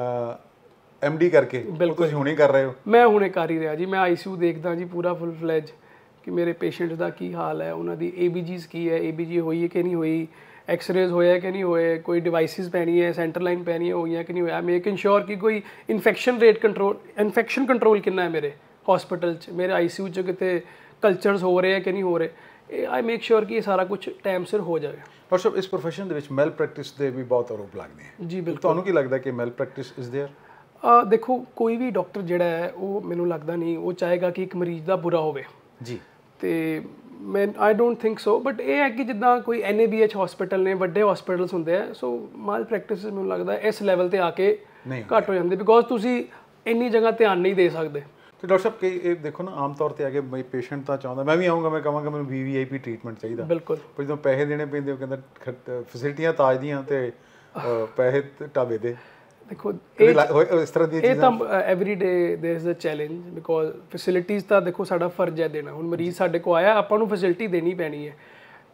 ਐਮ ਡੀ ਕਰਕੇ ਉਹ ਤੁਸੀਂ ਹੁਣੇ ਕਰ ਰਹੇ ਹੋ? ਮੈਂ ਹੁਣੇ ਕਰ ਹੀ ਰਿਹਾ ਜੀ, ਮੈਂ ਆਈ ਸੀ ਯੂ ਦੇਖਦਾ ਜੀ ਪੂਰਾ ਫੁੱਲ ਫਲੈਜ ਕਿ ਮੇਰੇ ਪੇਸ਼ੈਂਟ ਦਾ ਕੀ ਹਾਲ ਹੈ, ਉਹਨਾਂ ਦੀ ਏ ਬੀ ਜੀਜ਼ ਕੀ ਹੈ, ਏ ਬੀ ਜੀ ਹੋਈ ਹੈ ਕਿ ਨਹੀਂ ਹੋਈ, ਐਕਸਰੇਜ਼ ਹੋਇਆ ਕਿ ਨਹੀਂ ਹੋਏ, ਕੋਈ ਡਿਵਾਈਸਿਸ ਪੈਣੀ ਹੈ, ਸੈਂਟਰ ਲਾਈਨ ਪੈਣੀ ਹੈ, ਹੋਈਆਂ ਕਿ ਨਹੀਂ ਹੋਇਆ, ਮੇਕ ਇਨਸ਼ੋਰ ਕਿ ਕੋਈ infection rate control, infection control ਕਿੰਨਾ ਹੈ ਮੇਰੇ ਹਸਪੀਟਲ 'ਚ, ਮੇਰੇ ਆਈ ਸੀ ਯੂ 'ਚ ਕਿਤੇ ਕਲਚਰਸ ਹੋ ਰਹੇ ਹੈ ਕਿ ਨਹੀਂ ਹੋ ਰਹੇ, ਇਹ ਆਈ ਮੇਕ ਸ਼ੋਰ ਕਿ ਇਹ ਸਾਰਾ ਕੁਝ ਟਾਈਮ ਸਿਰ ਹੋ ਜਾਵੇ। ਡਾਕਟਰ ਸਾਹਿਬ, ਇਸ ਪ੍ਰੋਫੈਸ਼ਨ ਦੇ ਵਿੱਚ ਮੈਲ ਪ੍ਰੈਕਟਿਸ ਦੇ ਵੀ ਬਹੁਤ ਆਰੋਪ ਲੱਗਦੇ ਹਨ ਜੀ। ਬਿਲਕੁਲ। ਤੁਹਾਨੂੰ ਕੀ ਲੱਗਦਾ ਕਿ ਮੈਲ ਪ੍ਰੈਕਟਿਸ ਇਜ਼ ਦੇਅਰ? ਦੇਖੋ, ਕੋਈ ਵੀ ਡਾਕਟਰ ਜਿਹੜਾ ਹੈ ਉਹ ਮੈਨੂੰ ਲੱਗਦਾ ਨਹੀਂ ਉਹ ਚਾਹੇਗਾ ਕਿ ਇੱਕ ਮਰੀਜ਼ ਦਾ ਬੁਰਾ ਹੋਵੇ ਜੀ, ਤੇ ਮੈਂ I don't think so, but ਇਹ ਹੈ ਕਿ ਜਿੱਦਾਂ ਕੋਈ N A B H hospital ਨੇ, ਵੱਡੇ ਹਸਪੀਟਲਸ ਹੁੰਦੇ ਆ, ਸੋ ਮਾਲ ਪ੍ਰੈਕਟਿਸ ਮੈਨੂੰ ਲੱਗਦਾ ਇਸ ਲੈਵਲ ਤੇ ਆ ਕੇ ਘੱਟ ਹੋ ਜਾਂਦੇ, ਬਿਕੋਜ਼ ਤੁਸੀਂ ਇੰਨੀ ਜਗ੍ਹਾ ਧਿਆਨ ਨਹੀਂ ਦੇ ਸਕਦੇ। ਤੇ ਡਾਕਟਰ ਸਾਹਿਬ, ਕਈ ਇਹ ਦੇਖੋ ਨਾ, ਆਮ ਤੌਰ ਤੇ ਆ ਕੇ ਬਈ ਪੇਸ਼ੈਂਟ ਤਾਂ ਚਾਹੁੰਦਾ, ਮੈਂ ਵੀ ਆਊਂਗਾ, ਮੈਂ ਕਹਾਂਗਾ ਮੈਨੂੰ ਵੀ ਵੀ ਆਈ ਪੀ ਟ੍ਰੀਟਮੈਂਟ ਚਾਹੀਦਾ, ਬਿਲਕੁਲ, ਪਰ ਜਦੋਂ ਪੈਸੇ ਦੇਣੇ ਪੈਂਦੇ ਉਹ ਕਹਿੰਦਾ ਫੈਸਿਲਿਟੀਆਂ ਤਾਜ ਦੀਆਂ ਤੇ ਪੈਸੇ ਢਾਬੇ ਦੇ। ਦੇਖੋ ਇਸ ਤਰ੍ਹਾਂ ਦੀ ਇਹ ਤਾਂ every day there is a challenge, because facilities ਤਾਂ ਦੇਖੋ ਸਾਡਾ ਫਰਜ਼ ਹੈ ਦੇਣਾ। ਹੁਣ ਮਰੀਜ਼ ਸਾਡੇ ਕੋਲ ਆਇਆ, ਆਪਾਂ ਨੂੰ ਫੈਸਿਲਿਟੀ ਦੇਣੀ ਪੈਣੀ ਹੈ,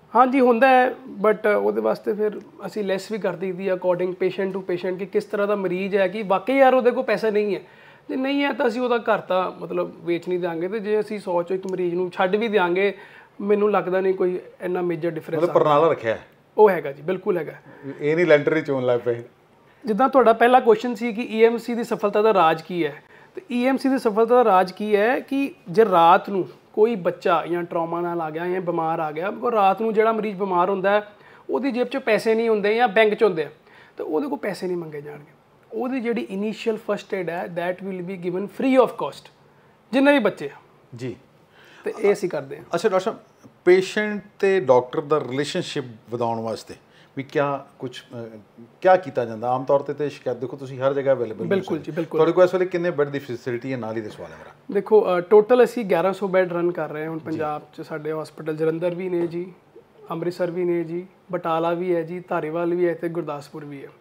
ਹਾਂਜੀ ਹੁੰਦਾ ਹੈ, ਬਟ ਉਹਦੇ ਵਾਸਤੇ ਫਿਰ ਅਸੀਂ ਲੈਸ ਵੀ ਕਰ ਦਈਦੀ ਅਕੋਰਡਿੰਗ ਪੇਸ਼ੈਂਟ ਟੂ ਪੇਸ਼ੈਂਟ ਕਿ ਕਿਸ ਤਰ੍ਹਾਂ ਦਾ ਮਰੀਜ਼ ਹੈ, ਕਿ ਵਾਕਈ ਯਾਰ ਉਹਦੇ ਕੋਲ ਪੈਸਾ ਨਹੀਂ ਹੈ। ਜੇ ਨਹੀਂ ਹੈ ਤਾਂ ਅਸੀਂ ਉਹਦਾ ਘਰ ਤਾਂ ਮਤਲਬ ਵੇਚ ਨਹੀਂ ਦਿਆਂਗੇ, ਤੇ ਜੇ ਅਸੀਂ ਸੌ ਚੋਂ ਇੱਕ ਮਰੀਜ਼ ਨੂੰ ਛੱਡ ਵੀ ਦਿਆਂਗੇ ਮੈਨੂੰ ਲੱਗਦਾ ਨਹੀਂ ਕੋਈ ਇੰਨਾ ਮੇਜਰ ਡਿਫਰੈਂਸ। ਮਤਲਬ ਪਰਨਾਲਾ ਰੱਖਿਆ ਹੈ ਉਹ ਹੈਗਾ ਜੀ, ਬਿਲਕੁਲ ਹੈਗਾ। ਇਹ ਨਹੀਂ ਲੈਂਟਰ ਹੀ ਚੋਣ ਲੱਗ ਪਏ। ਜਿੱਦਾਂ ਤੁਹਾਡਾ ਪਹਿਲਾ ਕੁਐਸਚਨ ਸੀ ਕਿ ਈ ਐਮ ਸੀ ਦੀ ਸਫਲਤਾ ਦਾ ਰਾਜ ਕੀ ਹੈ, ਤੇ ਈ ਐਮ ਸੀ ਦੀ ਸਫਲਤਾ ਦਾ ਰਾਜ ਕੀ ਹੈ ਕਿ ਜੇ ਰਾਤ ਨੂੰ ਕੋਈ ਬੱਚਾ ਜਾਂ ਟਰਾਮਾ ਨਾਲ ਆ ਗਿਆ ਜਾਂ ਬਿਮਾਰ ਆ ਗਿਆ, ਬਿਕੋਜ਼ ਰਾਤ ਨੂੰ ਜਿਹੜਾ ਮਰੀਜ਼ ਬਿਮਾਰ ਹੁੰਦਾ ਹੈ ਉਹਦੀ ਜੇਬ 'ਚ ਪੈਸੇ ਨਹੀਂ ਹੁੰਦੇ ਜਾਂ ਬੈਂਕ 'ਚ ਹੁੰਦੇ ਆ, ਤਾਂ ਉਹਦੇ ਕੋਲ ਪੈਸੇ ਨਹੀਂ ਮੰਗੇ ਜਾਣਗੇ। ਉਹਦੀ ਜਿਹੜੀ ਇਨੀਸ਼ੀਅਲ ਫਸਟ ਏਡ ਹੈ that will be given free of cost ਜਿੰਨੇ ਵੀ ਬੱਚੇ ਆ ਜੀ, ਤੇ ਇਹ ਅਸੀਂ ਕਰਦੇ ਹਾਂ। ਅੱਛਾ ਡਾਕਟਰ ਸਾਹਿਬ, ਪੇਸ਼ੈਂਟ ਤੇ ਡਾਕਟਰ ਦਾ ਰਿਲੇਸ਼ਨਸ਼ਿਪ ਵਧਾਉਣ ਵਾਸਤੇ ਵੀ ਕਿਆ ਕੁਝ ਕਿਆ ਕੀਤਾ ਜਾਂਦਾ? ਆਮ ਤੌਰ ਤੇ ਤੇ ਸ਼ਿਕਾਇਤ ਦੇਖੋ ਤੁਸੀਂ ਹਰ ਜਗ੍ਹਾ ਅਵੇਲੇਬਲ। ਬਿਲਕੁਲ ਜੀ, ਬਿਲਕੁਲ। ਤੁਹਾਡੇ ਕੋਲ ਇਸ ਵੇਲੇ ਕਿੰਨੇ ਬੈੱਡ ਦੀ ਫੈਸਿਲਿਟੀ ਹੈ? ਨਾਲ ਹੀ ਦੇ ਸਵਾਲ ਹੈ ਮੇਰਾ। ਦੇਖੋ ਟੋਟਲ ਅਸੀਂ ਗਿਆਰਾਂ ਸੌ ਬੈੱਡ ਰਨ ਕਰ ਰਹੇ ਹਾਂ ਹੁਣ ਪੰਜਾਬ 'ਚ। ਸਾਡੇ ਹਸਪੀਟਲ ਜਲੰਧਰ ਵੀ ਨੇ ਜੀ, ਅੰਮ੍ਰਿਤਸਰ ਵੀ ਨੇ ਜੀ, ਬਟਾਲਾ ਵੀ ਹੈ ਜੀ, ਧਾਰੀਵਾਲ ਵੀ ਹੈ ਤੇ ਗੁਰਦਾਸਪੁਰ ਵੀ ਹੈ।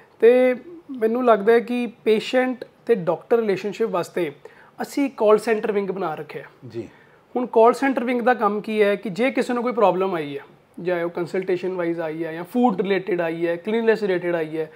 ਤੇ ਮੈਨੂੰ ਲੱਗਦਾ ਹੈ ਕਿ ਪੇਸ਼ੈਂਟ ਤੇ ਡਾਕਟਰ ਰਿਲੇਸ਼ਨਸ਼ਿਪ ਵਾਸਤੇ ਅਸੀਂ ਕਾਲ ਸੈਂਟਰ ਵਿੰਗ ਬਣਾ ਰੱਖਿਆ ਜੀ। ਹੁਣ ਕਾਲ ਸੈਂਟਰ ਵਿੰਗ ਦਾ ਕੰਮ ਕੀ ਹੈ ਕਿ ਜੇ ਕਿਸੇ ਨੂੰ ਕੋਈ ਪ੍ਰੋਬਲਮ ਆਈ ਹੈ, ਚਾਹੇ ਉਹ ਕੰਸਲਟੇਸ਼ਨ ਵਾਈਜ਼ ਆਈ ਹੈ ਜਾਂ ਫੂਡ ਰਿਲੇਟਡ ਆਈ ਹੈ, ਕਲੀਨਨੈਸ ਰਿਲੇਟਡ ਆਈ ਹੈ,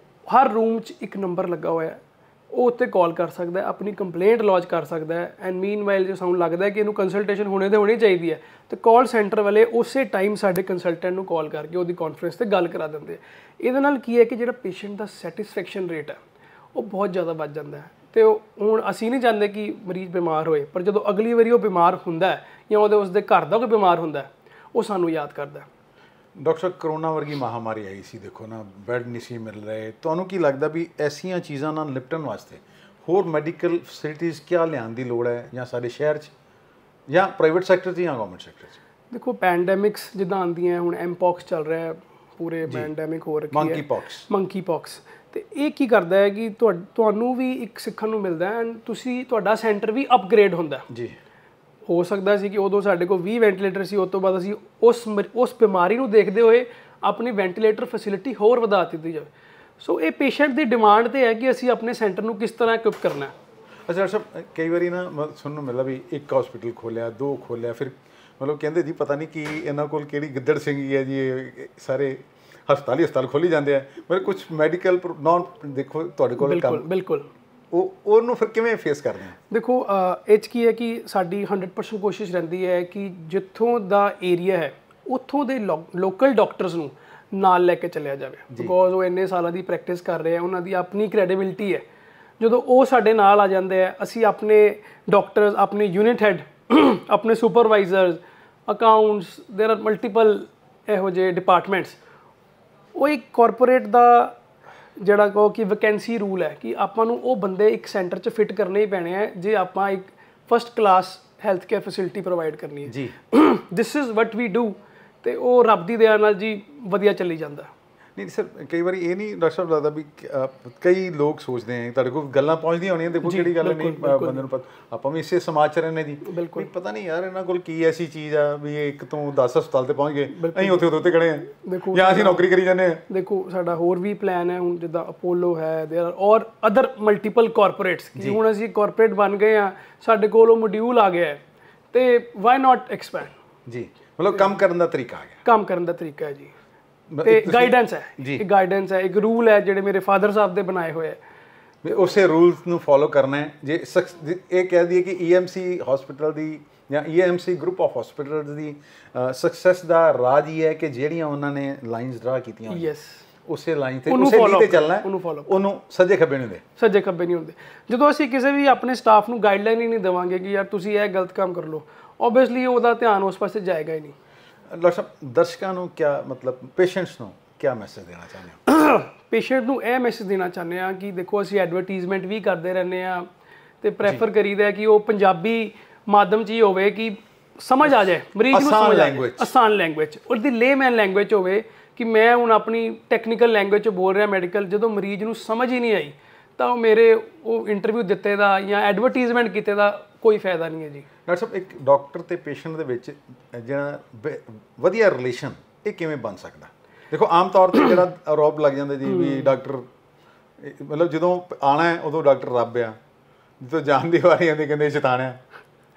ਹਰ ਰੂਮ 'ਚ ਇੱਕ ਨੰਬਰ ਲੱਗਾ ਹੋਇਆ ਹੈ, ਉਹ ਉੱਤੇ ਕਾਲ ਕਰ ਸਕਦਾ ਹੈ, ਆਪਣੀ ਕੰਪਲੇਂਟ ਲੌਜ ਕਰ ਸਕਦਾ ਹੈ। ਐਂਡ ਮੀਨਵਾਈਲ ਜੇ ਸਾਨੂੰ ਲੱਗਦਾ ਹੈ ਕਿ ਇਹਨੂੰ ਕੰਸਲਟੇਸ਼ਨ ਹੋਣੇ ਤੇ ਹੋਣੀ ਚਾਹੀਦੀ ਹੈ, ਤੇ ਕਾਲ ਸੈਂਟਰ ਵਾਲੇ ਉਸੇ ਟਾਈਮ ਸਾਡੇ ਕੰਸਲਟੈਂਟ ਨੂੰ ਕਾਲ ਕਰਕੇ ਉਹਦੀ ਕਾਨਫਰੰਸ ਤੇ ਗੱਲ ਕਰਾ ਦਿੰਦੇ ਆ। ਇਹਦੇ ਨਾਲ ਕੀ ਹੈ ਕਿ ਜਿਹੜਾ ਪੇਸ਼ੈਂਟ ਦਾ ਸੈਟਿਸਫੈਕਸ਼ਨ ਰੇਟ ਹੈ ਉਹ ਬਹੁਤ ਜ਼ਿਆਦਾ ਵੱਧ ਜਾਂਦਾ ਹੈ। ਤੇ ਹੁਣ ਅਸੀਂ ਨਹੀਂ ਚਾਹੁੰਦੇ ਕਿ ਮਰੀਜ਼ ਬਿਮਾਰ ਹੋਏ, ਪਰ ਜਦੋਂ ਅਗਲੀ ਵਾਰੀ ਉਹ ਬਿਮਾਰ ਹੁੰਦਾ ਹੈ ਜਾਂ ਉਹਦੇ ਉਸਦੇ ਘਰ ਦਾ ਕੋਈ ਬਿਮਾਰ ਹੁੰਦਾ ਹੈ, ਉਹ ਸਾਨੂੰ ਯਾਦ ਕਰਦਾ। ਡਾਕਟਰ ਸਾਹਿਬ, ਕਰੋਨਾ ਵਰਗੀ ਮਹਾਮਾਰੀ ਆਈ ਸੀ, ਦੇਖੋ ਨਾ, ਬੈੱਡ ਨਹੀਂ ਸੀ ਮਿਲ ਰਹੇ। ਤੁਹਾਨੂੰ ਕੀ ਲੱਗਦਾ ਵੀ ਐਸੀਆਂ ਚੀਜ਼ਾਂ ਨਾਲ ਨਿਪਟਣ ਵਾਸਤੇ ਹੋਰ ਮੈਡੀਕਲ ਫੈਸਿਲਿਟੀਜ਼ ਕਿਆ ਲਿਆਉਣ ਦੀ ਲੋੜ ਹੈ, ਜਾਂ ਸਾਡੇ ਸ਼ਹਿਰ 'ਚ ਜਾਂ ਪ੍ਰਾਈਵੇਟ ਸੈਕਟਰ 'ਚ ਜਾਂ ਗਵਰਨਮੈਂਟ ਸੈਕਟਰ 'ਚ? ਦੇਖੋ ਪੈਂਡੈਮਿਕਸ ਜਿੱਦਾਂ ਆਉਂਦੀਆਂ, ਹੁਣ ਐਮਪੌਕਸ ਚੱਲ ਰਿਹਾ ਹੈ, ਪੂਰੇ ਪੈਂਡੈਮਿਕ ਹੋ ਰੱਖੀ ਹੈ, ਮੰਕੀ ਪੌਕਸ ਮੰਕੀ ਪੌਕਸ। ਤੇ ਇਹ ਕੀ ਕਰਦਾ ਹੈ ਕਿ ਤੁਹਾਨੂੰ ਵੀ ਇੱਕ ਸਿੱਖਣ ਨੂੰ ਮਿਲਦਾ ਹੈ, ਐਂਡ ਤੁਸੀਂ ਤੁਹਾਡਾ ਸੈਂਟਰ ਵੀ ਅਪਗ੍ਰੇਡ ਹੁੰਦਾ ਜੀ। ਹੋ ਸਕਦਾ ਸੀ ਕਿ ਉਦੋਂ ਸਾਡੇ ਕੋਲ ਵੀਹ ਵੈਂਟੀਲੇਟਰ ਸੀ, ਉਸ ਤੋਂ ਬਾਅਦ ਅਸੀਂ ਉਸ ਉਸ ਬਿਮਾਰੀ ਨੂੰ ਦੇਖਦੇ ਹੋਏ ਆਪਣੀ ਵੈਂਟੀਲੇਟਰ ਫੈਸਿਲਿਟੀ ਹੋਰ ਵਧਾ ਦਿੱਤੀ ਜਾਵੇ। ਸੋ ਇਹ ਪੇਸ਼ੈਂਟ ਦੀ ਡਿਮਾਂਡ ਤੇ ਹੈ ਕਿ ਅਸੀਂ ਆਪਣੇ ਸੈਂਟਰ ਨੂੰ ਕਿਸ ਤਰ੍ਹਾਂ ਇਕੁਇਪ ਕਰਨਾ। ਅੱਛਾ ਡਾਕਟਰ ਸਾਹਿਬ, ਕਈ ਵਾਰੀ ਨਾ ਸੁਣਨ ਨੂੰ ਮਿਲਦਾ ਵੀ ਇੱਕ ਹਸਪੀਟਲ ਖੋਲ੍ਹਿਆ, ਦੋ ਖੋਲ੍ਹਿਆ, ਫਿਰ ਮਤਲਬ ਕਹਿੰਦੇ ਜੀ ਪਤਾ ਨਹੀਂ ਕੀ ਇਹਨਾਂ ਕੋਲ ਕਿਹੜੀ ਗਿੱਦੜ ਸਿੰਘੀ ਹੈ ਜੀ, ਇਹ ਸਾਰੇ ਹਸਪਤਾਲ ਹੀ ਹਸਪਤਾਲ ਖੋਲ੍ਹੀ ਜਾਂਦੇ ਆ। ਮਤਲਬ ਕੁਛ ਮੈਡੀਕਲ ਨੌਨ ਦੇਖੋ ਤੁਹਾਡੇ ਕੋਲ ਕੰਮ। ਬਿਲਕੁਲ। ਉਹ ਉਹਨੂੰ ਫਿਰ ਕਿਵੇਂ ਫੇਸ ਕਰਦੇ ਆ? ਦੇਖੋ ਇਹ 'ਚ ਕੀ ਹੈ ਕਿ ਸਾਡੀ ਹੰਡਰਡ ਪਰਸੈਂਟ ਕੋਸ਼ਿਸ਼ ਰਹਿੰਦੀ ਹੈ ਕਿ ਜਿੱਥੋਂ ਦਾ ਏਰੀਆ ਹੈ ਉੱਥੋਂ ਦੇ ਲੋਕਲ ਡਾਕਟਰਸ ਨੂੰ ਨਾਲ ਲੈ ਕੇ ਚੱਲਿਆ ਜਾਵੇ, ਬਿਕੋਜ਼ ਉਹ ਇੰਨੇ ਸਾਲਾਂ ਦੀ ਪ੍ਰੈਕਟਿਸ ਕਰ ਰਹੇ ਆ, ਉਹਨਾਂ ਦੀ ਆਪਣੀ ਕ੍ਰੈਡੀਬਿਲਿਟੀ ਹੈ। ਜਦੋਂ ਉਹ ਸਾਡੇ ਨਾਲ ਆ ਜਾਂਦੇ ਆ, ਅਸੀਂ ਆਪਣੇ ਡਾਕਟਰਸ, ਆਪਣੇ ਯੂਨਿਟ ਹੈਡ, ਆਪਣੇ supervisors, accounts, there are multiple ਇਹੋ ਜਿਹੇ ਡਿਪਾਰਟਮੈਂਟਸ, ਉਹ ਇੱਕ ਕਾਰਪੋਰੇਟ ਦਾ ਜਿਹੜਾ ਕਹੋ ਕਿ ਵੈਕੈਂਸੀ ਰੂਲ ਹੈ ਕਿ ਆਪਾਂ ਨੂੰ ਉਹ ਬੰਦੇ ਇੱਕ ਸੈਂਟਰ 'ਚ ਫਿੱਟ ਕਰਨੇ ਹੀ ਪੈਣੇ ਹੈ ਜੇ ਆਪਾਂ ਇੱਕ first class health care facility provide ਕਰਨੀ ਹੈ ਜੀ। This is what we do, ਤੇ ਉਹ ਰੱਬ ਦੀ ਦਇਆ ਨਾਲ ਜੀ ਵਧੀਆ ਚੱਲੀ ਜਾਂਦਾ। ਨਹੀਂ ਸਰ, ਕਈ ਵਾਰੀ ਇਹ ਨਹੀਂ ਡਾਕਟਰ ਸਾਹਿਬ ਲੱਗਦਾ ਵੀ ਕਈ ਲੋਕ ਸੋਚਦੇ ਆ, ਤੁਹਾਡੇ ਕੋਲ ਗੱਲਾਂ ਪਹੁੰਚਦੀਆਂ ਹੋਣੀਆਂ, ਦੇਖੋ ਕਿਹੜੀ ਗੱਲ ਨਹੀਂ, ਬੰਦੇ ਨੂੰ ਪਤਾ, ਆਪਾਂ ਵੀ ਇਸੇ ਸਮਾਜ 'ਚ ਰਹਿੰਦੇ ਜੀ, ਵੀ ਪਤਾ ਨਹੀਂ ਯਾਰ ਇਹਨਾਂ ਕੋਲ ਕੀ ਐਸੀ ਚੀਜ਼ ਆ ਵੀ ਇਹ ਇੱਕ ਤੋਂ ਦਸ ਹਸਪਤਾਲ ਤੇ ਪਹੁੰਚ ਗਏ, ਅਸੀਂ ਉੱਥੇ ਉੱਥੇ ਖੜੇ ਆ ਜਾਂ ਅਸੀਂ ਨੌਕਰੀ ਕਰੀ ਜਾਂਦੇ ਆ। ਦੇਖੋ ਸਾਡਾ ਹੋਰ ਵੀ ਪਲਾਨ ਹੈ, ਹੁਣ ਜਿੱਦਾਂ ਅਪੋਲੋ ਹੈ, ਦੇਰ ਆਰ ਔਰ ਅਦਰ ਮਲਟੀਪਲ ਕਾਰਪੋਰੇਟਸ, ਕਿ ਹੁਣ ਅਸੀਂ ਕਾਰਪੋਰੇਟ ਬਣ ਗਏ ਆ, ਸਾਡੇ ਕੋਲ ਉਹ ਮੋਡਿਊਲ ਆ ਗਿਆ ਹੈ, ਤੇ ਵਾਈ ਨਾਟ ਐਕਸਪੈਂਡ ਜੀ। ਮਤਲਬ ਕੰਮ ਕਰਨ ਦਾ ਤਰੀਕਾ ਆ ਗਿਆ, ਕੰਮ ਕਰਨ ਦਾ ਤਰੀਕਾ ਹੈ ਜੀ, ਤੇ ਗਾਈਡੈਂਸ ਹੈ, ਇੱਕ ਗਾਈਡੈਂਸ ਹੈ, ਇੱਕ ਰੂਲ ਹੈ ਜਿਹੜੇ ਮੇਰੇ ਫਾਦਰ ਸਾਹਿਬ ਦੇ ਬਣਾਏ ਹੋਏ ਹੈ, ਉਸੇ ਰੂਲਸ ਨੂੰ ਫੋਲੋ ਕਰਨਾ ਹੈ। ਜੇ ਇਹ ਕਹਿ ਦਈਏ ਕਿ ਈ ਐਮ ਸੀ ਹਸਪੀਟਲ ਦੀ ਜਾਂ E M C group of hospitals ਦੀ ਸਕਸੈਸ ਦਾ ਰਾਜ ਹੀ ਹੈ ਕਿ ਜਿਹੜੀਆਂ ਉਹਨਾਂ ਨੇ ਲਾਈਨਸ ਡਰਾ ਕੀਤੀਆਂ ਹੋਈਆਂ, ਯੈਸ, ਉਸੇ ਲਾਈਨ ਤੇ ਉਸੇ ਲੀਹ ਤੇ ਚੱਲਣਾ, ਉਹਨੂੰ ਫੋਲੋ, ਉਹਨੂੰ ਸੱਜੇ ਖੱਬੇ ਨਹੀਂ ਹੁੰਦੇ, ਸੱਜੇ ਖੱਬੇ ਨਹੀਂ ਹੁੰਦੇ। ਜਦੋਂ ਅਸੀਂ ਕਿਸੇ ਵੀ ਆਪਣੇ ਸਟਾਫ ਨੂੰ ਗਾਈਡਲਾਈਨ ਹੀ ਨਹੀਂ ਦੇਵਾਂਗੇ ਕਿ ਯਾਰ ਤੁਸੀਂ ਇਹ ਗਲਤ ਕੰਮ ਕਰ ਲਓ, ਓਬਵੀਅਸਲੀ ਉਹਦਾ ਧਿਆਨ ਉਸ ਪਾਸੇ ਜਾਏਗਾ ਹੀ ਨਹੀਂ। ਡਾਕਟਰ ਸਾਹਿਬ, ਦਰਸ਼ਕਾਂ ਨੂੰ ਕਿਆ ਮਤਲਬ ਪੇਸ਼ੈਂਟਸ ਨੂੰ ਕਿਆ ਮੈਸੇਜ ਦੇਣਾ ਚਾਹੁੰਦੇ ਹੋ? ਪੇਸ਼ੈਂਟ ਨੂੰ ਇਹ ਮੈਸੇਜ ਦੇਣਾ ਚਾਹੁੰਦੇ ਹਾਂ ਕਿ ਦੇਖੋ ਅਸੀਂ ਐਡਵਰਟੀਜ਼ਮੈਂਟ ਵੀ ਕਰਦੇ ਰਹਿੰਦੇ ਹਾਂ, ਤੇ ਪ੍ਰੈਫਰ ਕਰੀਦਾ ਕਿ ਉਹ ਪੰਜਾਬੀ ਮਾਧਿਅਮ 'ਚ ਹੀ ਹੋਵੇ ਕਿ ਸਮਝ ਆ ਜਾਏ ਮਰੀਜ਼ ਨੂੰ, ਸਮਝ ਆ ਜਾਏ, ਆਸਾਨ ਲੈਂਗੁਏਜ, ਉਹਦੀ ਲੇਮੈਨ ਲੈਂਗੁਏਜ ਹੋਵੇ ਕਿ ਮੈਂ ਹੁਣ ਆਪਣੀ ਟੈਕਨੀਕਲ ਲੈਂਗੁਏਜ 'ਚ ਬੋਲ ਰਿਹਾ ਮੈਡੀਕਲ, ਜਦੋਂ ਮਰੀਜ਼ ਨੂੰ ਸਮਝ ਹੀ ਨਹੀਂ ਆਈ ਤਾਂ ਉਹ ਮੇਰੇ ਉਹ ਇੰਟਰਵਿਊ ਦਿੱਤੇ ਦਾ ਜਾਂ ਐਡਵਰਟੀਜ਼ਮੈਂਟ ਕੀਤੇ ਦਾ ਕੋਈ ਫਾਇਦਾ ਨਹੀਂ ਹੈ ਜੀ। ਡਾਕਟਰ ਸਾਹਿਬ, ਇੱਕ ਡਾਕਟਰ ਤੇ ਪੇਸ਼ੈਂਟ ਦੇ ਵਿੱਚ ਜਿਹੜਾ ਵਧੀਆ ਰਿਲੇਸ਼ਨ ਇਹ ਕਿਵੇਂ ਬਣ ਸਕਦਾ? ਦੇਖੋ ਆਮ ਤੌਰ 'ਤੇ ਜਿਹੜਾ ਆਰੋਪ ਲੱਗ ਜਾਂਦਾ ਜੀ ਵੀ ਡਾਕਟਰ ਮਤਲਬ ਜਦੋਂ ਆਉਣਾ ਉਦੋਂ ਡਾਕਟਰ ਰੱਬ ਆ, ਜਦੋਂ ਜਾਣ ਦੀ ਵਾਰੀ ਆਉਂਦੀ ਕਹਿੰਦੇ ਸ਼ੈਤਾਨ ਆ।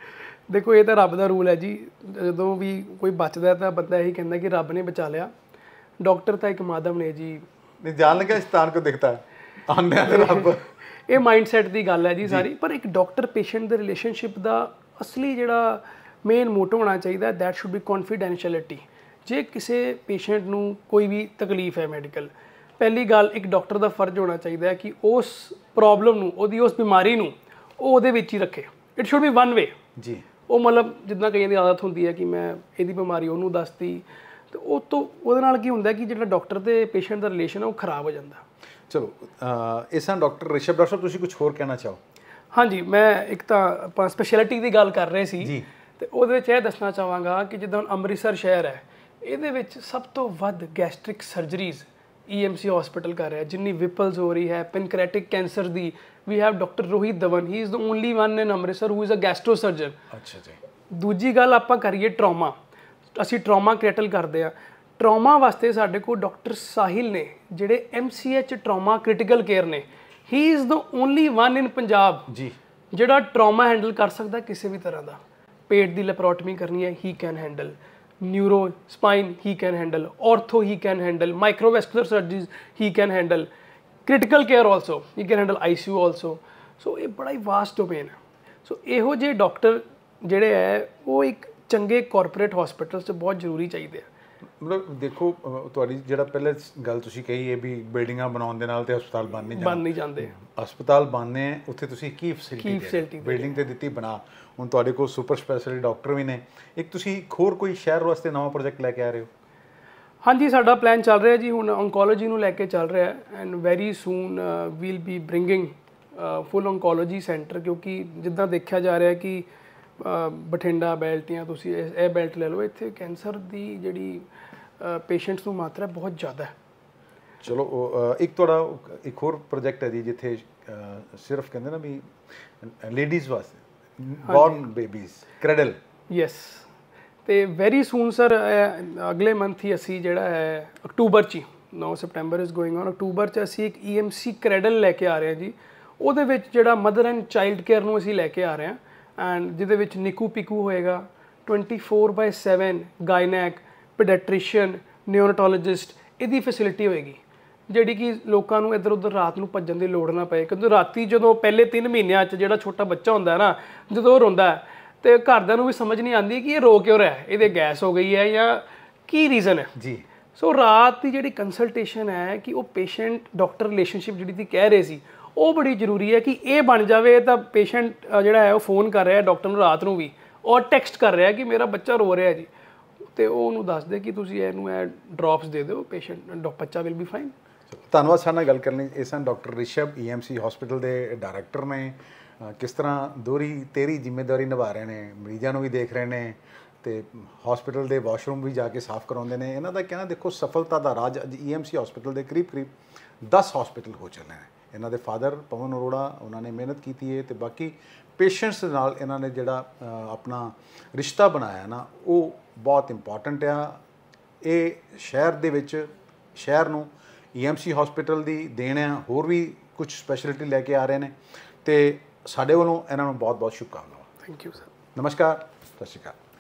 ਦੇਖੋ ਇਹ ਤਾਂ ਰੱਬ ਦਾ ਰੂਲ ਹੈ ਜੀ, ਜਦੋਂ ਵੀ ਕੋਈ ਬਚਦਾ ਤਾਂ ਬੰਦਾ ਇਹੀ ਕਹਿੰਦਾ ਕਿ ਰੱਬ ਨੇ ਬਚਾ ਲਿਆ। ਡਾਕਟਰ ਤਾਂ ਇੱਕ ਮਾਧਵ ਨੇ ਜੀ, ਨਹੀਂ ਜਾਣ ਲੱਗਿਆ ਸ਼ੈਤਾਨ ਕੋ ਦਿਖਦਾ ਹੈ, ਆਂਦਿਆਂ ਤੇ ਰੱਬ। ਇਹ ਮਾਈਂਡਸੈਟ ਦੀ ਗੱਲ ਹੈ ਜੀ ਸਾਰੀ। ਪਰ ਇੱਕ ਡਾਕਟਰ ਪੇਸ਼ੈਂਟ ਦੇ ਰਿਲੇਸ਼ਨਸ਼ਿਪ ਦਾ ਅਸਲੀ ਜਿਹੜਾ ਮੇਨ ਮੋਟੋ ਹੋਣਾ ਚਾਹੀਦਾ, ਦੈਟ ਸ਼ੁੱਡ ਬੀ ਕੌਨਫੀਡੈਂਸ਼ੀਅਲਿਟੀ। ਜੇ ਕਿਸੇ ਪੇਸ਼ੈਂਟ ਨੂੰ ਕੋਈ ਵੀ ਤਕਲੀਫ ਹੈ ਮੈਡੀਕਲ, ਪਹਿਲੀ ਗੱਲ ਇੱਕ ਡਾਕਟਰ ਦਾ ਫਰਜ਼ ਹੋਣਾ ਚਾਹੀਦਾ ਹੈ ਕਿ ਉਸ ਪ੍ਰੋਬਲਮ ਨੂੰ, ਉਹਦੀ ਉਸ ਬਿਮਾਰੀ ਨੂੰ ਉਹ ਉਹਦੇ ਵਿੱਚ ਹੀ ਰੱਖੇ। It should be one way ਜੀ। ਉਹ ਮਤਲਬ ਜਿੱਦਾਂ ਕਈਆਂ ਦੀ ਆਦਤ ਹੁੰਦੀ ਹੈ ਕਿ ਮੈਂ ਇਹਦੀ ਬਿਮਾਰੀ ਉਹਨੂੰ ਦੱਸਤੀ, ਤੇ ਉਹ ਤੋਂ ਉਹਦੇ ਨਾਲ ਕੀ ਹੁੰਦਾ ਕਿ ਜਿਹੜਾ ਡਾਕਟਰ ਤੇ ਪੇਸ਼ੈਂਟ ਦਾ ਰਿਲੇਸ਼ਨ ਹੈ ਉਹ ਖਰਾਬ ਹੋ ਜਾਂਦਾ। ਚਲੋ ਇਸ ਤਰ੍ਹਾਂ ਡਾਕਟਰ ਰਿਸ਼ਭ, ਡਾਕਟਰ ਸਾਹਿਬ ਤੁਸੀਂ ਕੁਝ ਹੋਰ ਕਹਿਣਾ ਚਾਹੋ? ਹਾਂਜੀ, ਮੈਂ ਇੱਕ ਤਾਂ ਆਪਾਂ ਸਪੈਸ਼ਲਿਟੀ ਦੀ ਗੱਲ ਕਰ ਰਹੇ ਸੀ ਜੀ, ਤੇ ਉਹਦੇ ਵਿੱਚ ਇਹ ਦੱਸਣਾ ਚਾਹਾਂਗਾ ਕਿ ਜਿੱਦਾਂ ਅੰਮ੍ਰਿਤਸਰ ਸ਼ਹਿਰ ਹੈ, ਇਹਦੇ ਵਿੱਚ ਸਭ ਤੋਂ ਵੱਧ gastric surgeries E M C hospital ਕਰ ਰਿਹਾ। ਜਿੰਨੀ ਵਿਪਲਸ ਹੋ ਰਹੀ ਹੈ ਪੈਨਕ੍ਰੈਟਿਕ ਕੈਂਸਰ ਦੀ, ਵੀ have doctor Rohit Dhawan, he is the only one in Amritsar who is a gastro surgeon. ਅੱਛਾ ਜੀ। ਦੂਜੀ ਗੱਲ ਆਪਾਂ ਕਰੀਏ ਟਰਾਮਾ, ਅਸੀਂ ਟਰਾਮਾ ਕ੍ਰੈਟਲ ਕਰਦੇ ਆ। ਟਰਾਮਾ ਵਾਸਤੇ ਸਾਡੇ ਕੋਲ ਡਾਕਟਰ ਸਾਹਿਲ ਨੇ, ਜਿਹੜੇ M C H trauma critical care ਨੇ। He is the only one in Punjab ਜੀ ਜਿਹੜਾ ਟਰਾਮਾ ਹੈਂਡਲ ਕਰ ਸਕਦਾ ਕਿਸੇ ਵੀ ਤਰ੍ਹਾਂ ਦਾ। ਪੇਟ ਦੀ ਲੈਪਰੋਟਮੀ ਕਰਨੀ ਹੈ, he can handle. Neuro spine he can handle. Ortho he can handle. Microvascular surgeries he can handle. Critical care also he can handle. I C U also. So ਇਹ ਬੜਾ ਹੀ vast domain ਹੈ। ਸੋ ਇਹੋ ਜਿਹੇ doctor ਜਿਹੜੇ ਹੈ ਉਹ ਇੱਕ ਚੰਗੇ ਕਾਰਪੋਰੇਟ ਹਸਪੀਟਲ 'ਚ ਬਹੁਤ ਜ਼ਰੂਰੀ ਚਾਹੀਦੇ ਆ। ਮਤਲਬ ਦੇਖੋ, ਤੁਹਾਡੀ ਜਿਹੜਾ ਪਹਿਲੇ ਗੱਲ ਤੁਸੀਂ ਕਹੀ ਹੈ ਵੀ ਬਿਲਡਿੰਗਾਂ ਬਣਾਉਣ ਦੇ ਨਾਲ ਤੇ ਹਸਪਤਾਲ ਬਣ ਨਹੀਂ ਬਣ ਨਹੀਂ ਜਾਂਦੇ। ਹਸਪਤਾਲ ਬਣਨੇ ਆ, ਉੱਥੇ ਤੁਸੀਂ ਕੀ ਫੈਸਿਲਿਟੀ ਫੈਸਿਲਿਟੀ ਬਿਲਡਿੰਗ ਤੇ ਦਿੱਤੀ ਬਣਾ। ਹੁਣ ਤੁਹਾਡੇ ਕੋਲ ਸੁਪਰ ਸਪੈਸ਼ਲਿਟੀ ਡਾਕਟਰ ਵੀ ਨੇ। ਇੱਕ ਤੁਸੀਂ ਇੱਕ ਹੋਰ ਕੋਈ ਸ਼ਹਿਰ ਵਾਸਤੇ ਨਵਾਂ ਪ੍ਰੋਜੈਕਟ ਲੈ ਕੇ ਆ ਰਹੇ ਹੋ? ਹਾਂਜੀ, ਸਾਡਾ ਪਲਾਨ ਚੱਲ ਰਿਹਾ ਜੀ ਹੁਣ ਓਨਕੋਲੋਜੀ ਨੂੰ ਲੈ ਕੇ ਚੱਲ ਰਿਹਾ, and very soon we'll be bringing full oncology centre. ਕਿਉਂਕਿ ਜਿੱਦਾਂ ਦੇਖਿਆ ਜਾ ਰਿਹਾ ਕਿ ਬਠਿੰਡਾ ਬੈਲਟ ਜਾਂ ਤੁਸੀਂ ਇਹ ਬੈਲਟ ਲੈ ਲਓ, ਇੱਥੇ ਕੈਂਸਰ ਦੀ ਜਿਹੜੀ ਪੇਸ਼ੈਂਟਸ ਨੂੰ ਮਾਤਰਾ ਬਹੁਤ ਜ਼ਿਆਦਾ ਹੈ। ਚਲੋ ਇੱਕ ਤੁਹਾਡਾ ਇੱਕ ਹੋਰ ਪ੍ਰੋਜੈਕਟ ਹੈ ਜੀ, ਜਿੱਥੇ ਸਿਰਫ ਕਹਿੰਦੇ ਨਾ ਵੀ ਲੇਡੀਜ਼ ਵਾਸਤੇ ਬੋਰਨ ਬੇਬੀਜ਼ ਕ੍ਰੈਡਲ। ਯੈਸ, ਤੇ ਵੈਰੀ ਸੂਨ ਸਰ ਅਗਲੇ ਮੰਥ ਹੀ ਅਸੀਂ ਜਿਹੜਾ ਹੈ ਅਕਤੂਬਰ 'ਚ ਹੀ, now September is going on, ਅਕਤੂਬਰ 'ਚ ਅਸੀਂ ਇੱਕ ਈ ਐਮ ਸੀ ਕ੍ਰੈਡਲ ਲੈ ਕੇ ਆ ਰਹੇ ਹਾਂ ਜੀ। ਉਹਦੇ ਵਿੱਚ ਜਿਹੜਾ ਮਦਰ ਐਂਡ ਚਾਈਲਡ ਕੇਅਰ ਨੂੰ ਅਸੀਂ ਲੈ ਕੇ ਆ ਰਹੇ ਹਾਂ, ਐਂਡ ਜਿਹਦੇ ਵਿੱਚ ਨਿੱਕੂ ਪਿਕੂ ਹੋਏਗਾ, ਟਵੈਂਟੀ ਫੋਰ ਬਾਈ ਸੈਵਨ ਗਾਇਨੈਕ, ਪੈਡੀਆਟ੍ਰੀਸ਼ੀਅਨ, ਨਿਊਰੋਟੋਲੋਜਿਸਟ, ਇਹਦੀ ਫੈਸਿਲਿਟੀ ਹੋਏਗੀ, ਜਿਹੜੀ ਕਿ ਲੋਕਾਂ ਨੂੰ ਇੱਧਰ ਉੱਧਰ ਰਾਤ ਨੂੰ ਭੱਜਣ ਦੀ ਲੋੜ ਨਾ ਪਏ। ਕਿਉਂਕਿ ਰਾਤੀ ਜਦੋਂ ਪਹਿਲੇ ਤਿੰਨ ਮਹੀਨਿਆਂ 'ਚ ਜਿਹੜਾ ਛੋਟਾ ਬੱਚਾ ਹੁੰਦਾ ਨਾ, ਜਦੋਂ ਉਹ ਰੋਂਦਾ ਤੇ ਘਰਦਿਆਂ ਨੂੰ ਵੀ ਸਮਝ ਨਹੀਂ ਆਉਂਦੀ ਕਿ ਇਹ ਰੋ ਕਿਉਂ ਰਿਹਾ, ਇਹਦੇ ਗੈਸ ਹੋ ਗਈ ਹੈ ਜਾਂ ਕੀ ਰੀਜ਼ਨ ਹੈ ਜੀ। ਸੋ ਰਾਤ ਦੀ ਜਿਹੜੀ ਕੰਸਲਟੇਸ਼ਨ ਹੈ ਕਿ ਉਹ ਪੇਸ਼ੈਂਟ ਡਾਕਟਰ ਰਿਲੇਸ਼ਨਸ਼ਿਪ ਜਿਹੜੀ ਦੀ ਕਹਿ ਰਹੇ ਸੀ, ਉਹ ਬੜੀ ਜ਼ਰੂਰੀ ਹੈ ਕਿ ਇਹ ਬਣ ਜਾਵੇ। ਤਾਂ ਪੇਸ਼ੈਂਟ ਜਿਹੜਾ ਹੈ ਉਹ ਫੋਨ ਕਰ ਰਿਹਾ ਡਾਕਟਰ ਨੂੰ ਰਾਤ ਨੂੰ ਵੀ, ਔਰ ਟੈਕਸਟ ਕਰ ਰਿਹਾ ਕਿ ਮੇਰਾ ਬੱਚਾ ਰੋ ਰਿਹਾ ਜੀ, ਤੇ ਉਹ ਉਹਨੂੰ ਦੱਸ ਦੇ ਕਿ ਤੁਸੀਂ ਇਹਨੂੰ ਇਹ ਡ੍ਰੌਪਸ ਦੇ ਦਿਓ, ਪੇਸ਼ੈਂਟ ਬੱਚਾ ਵਿਲ ਬੀ ਫਾਈਨ। ਧੰਨਵਾਦ ਸਾਡੇ ਨਾਲ ਗੱਲ ਕਰਨ ਲਈ। ਇਹ ਸਨ doctor Rishabh, E M C hospital ਦੇ ਡਾਇਰੈਕਟਰ ਨੇ। ਕਿਸ ਤਰ੍ਹਾਂ ਦੋਹਰੀ ਤੇਰੀ ਜ਼ਿੰਮੇਵਾਰੀ ਨਿਭਾ ਰਹੇ ਨੇ, ਮਰੀਜ਼ਾਂ ਨੂੰ ਵੀ ਦੇਖ ਰਹੇ ਨੇ ਤੇ ਹਸਪੀਟਲ ਦੇ ਵਾਸ਼ਰੂਮ ਵੀ ਜਾ ਕੇ ਸਾਫ਼ ਕਰਾਉਂਦੇ ਨੇ। ਇਹਨਾਂ ਦਾ ਕਹਿਣਾ ਦੇਖੋ, ਸਫਲਤਾ ਦਾ ਰਾਜ ਅੱਜ ਈ ਐਮ ਸੀ ਹਸਪੀਟਲ ਦੇ ਕਰੀਬ ਕਰੀਬ ਦਸ ਹਸਪੀਟਲ ਹੋ ਚੱਲੇ ਨੇ। ਇਹਨਾਂ ਦੇ ਫਾਦਰ ਪਵਨ ਅਰੋੜਾ, ਉਹਨਾਂ ਨੇ ਮਿਹਨਤ ਕੀਤੀ ਹੈ ਤੇ ਬਾਕੀ ਪੇਸ਼ੈਂਟਸ ਨਾਲ ਇਹਨਾਂ ਨੇ ਜਿਹੜਾ ਆਪਣਾ ਰਿਸ਼ਤਾ ਬਣਾਇਆ ਨਾ, ਉਹ ਬਹੁਤ ਇੰਪੋਰਟੈਂਟ ਆ। ਇਹ ਸ਼ਹਿਰ ਦੇ ਵਿੱਚ ਸ਼ਹਿਰ ਨੂੰ ਈ ਐਮ ਸੀ ਹਸਪੀਟਲ ਦੀ ਦੇਣ ਆ। ਹੋਰ ਵੀ ਕੁਝ ਸਪੈਸ਼ਲਿਟੀ ਲੈ ਕੇ ਆ ਰਹੇ ਨੇ ਤੇ ਸਾਡੇ ਵੱਲੋਂ ਇਹਨਾਂ ਨੂੰ ਬਹੁਤ ਬਹੁਤ ਸ਼ੁਭਕਾਮਨਾਵਾਂ। Thank you sir. ਨਮਸਕਾਰ, ਸਤਿ ਸ਼੍ਰੀ ਅਕਾਲ।